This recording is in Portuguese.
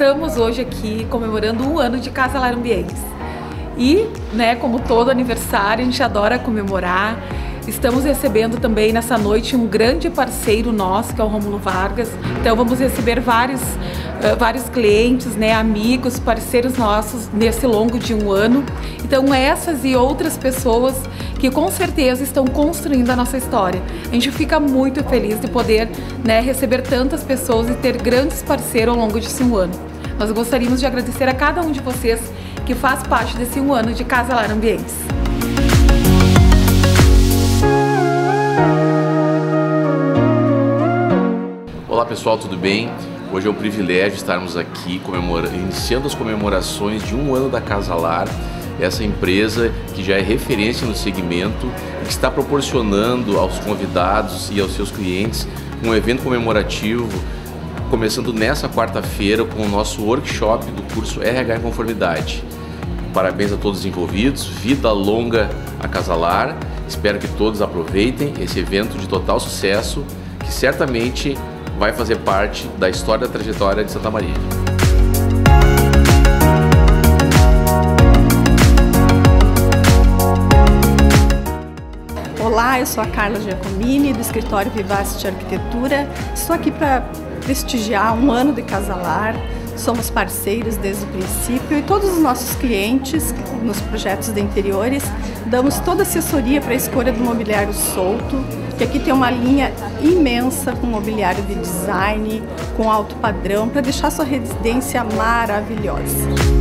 estamos hoje aqui comemorando um ano de Casa Lar Ambientes. E, como todo aniversário, a gente adora comemorar. Estamos recebendo também nessa noite um grande parceiro nosso, que é o Rômulo Vargas. Então vamos receber vários clientes, amigos, parceiros nossos nesse longo de um ano. Então essas e outras pessoas que com certeza estão construindo a nossa história. A gente fica muito feliz de poder receber tantas pessoas e ter grandes parceiros ao longo desse um ano. Nós gostaríamos de agradecer a cada um de vocês que faz parte desse um ano de Casa Lar Ambientes. Olá pessoal, tudo bem? Hoje é um privilégio estarmos aqui iniciando as comemorações de um ano da Casa Lar, essa empresa que já é referência no segmento e que está proporcionando aos convidados e aos seus clientes um evento comemorativo, começando nessa quarta-feira com o nosso workshop do curso RH em Conformidade. Parabéns a todos os envolvidos, vida longa a Casa Lar, espero que todos aproveitem esse evento de total sucesso, que certamente vai fazer parte da história da trajetória de Santa Maria. Olá, eu sou a Carla Giacomini, do escritório Vivacity Arquitetura. Estou aqui para prestigiar um ano de Casa Lar. Somos parceiros desde o princípio e todos os nossos clientes nos projetos de interiores damos toda a assessoria para a escolha do mobiliário solto, que aqui tem uma linha imensa com mobiliário de design, com alto padrão, para deixar sua residência maravilhosa.